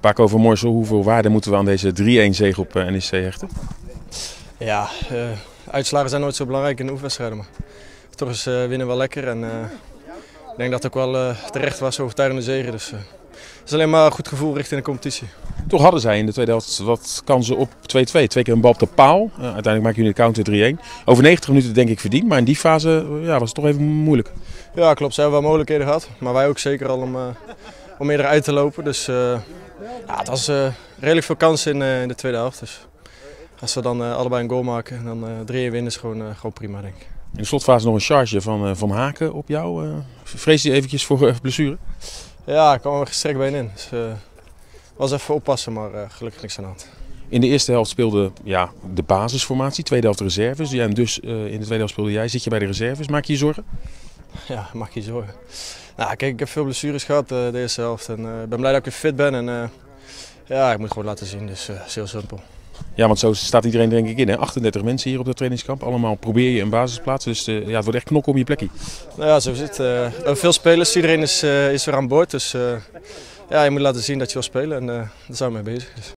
Paco van Moorsel, hoeveel waarde moeten we aan deze 3-1 zege op NEC hechten? Ja, uitslagen zijn nooit zo belangrijk in de oefenwedstrijden. Maar toch is winnen wel lekker. En ik denk dat het ook wel terecht was, overtuigende zege. Dus het is alleen maar een goed gevoel richting de competitie. Toch hadden zij in de tweede helft wat kansen op 2-2. 2 keer een bal op de paal. Uiteindelijk maken jullie de counter 3-1. Over 90 minuten denk ik verdiend, maar in die fase was het toch even moeilijk. Ja, klopt. Ze hebben wel mogelijkheden gehad. Maar wij ook zeker al om eerder uit te lopen. Dus het was redelijk veel kansen in de tweede helft. Dus als we dan allebei een goal maken en dan 3-1 winnen is gewoon prima, denk ik. In de slotfase nog een charge van Haken op jou. Vrees je eventjes voor blessure? Ja, ik kwam er gestrekt bij in. Dus was even oppassen, maar gelukkig niks aan de hand. In de eerste helft speelde de basisformatie, tweede helft de reserves. Ja, en dus in de tweede helft speelde jij. Zit je bij de reserves? Maak je je zorgen? Ja, maak je zorgen. Nou, kijk, ik heb veel blessures gehad de eerste helft. En ik ben blij dat ik weer fit ben. En ik moet gewoon laten zien, dus is heel simpel. Ja, want zo staat iedereen denk ik in. Hè? 38 mensen hier op de trainingskamp. Allemaal probeer je een basisplaats. Dus het wordt echt knokken om je plekje. Nou ja, zo zit. We hebben veel spelers. Iedereen is weer aan boord. Dus je moet laten zien dat je wil spelen. En daar zijn we mee bezig. Dus.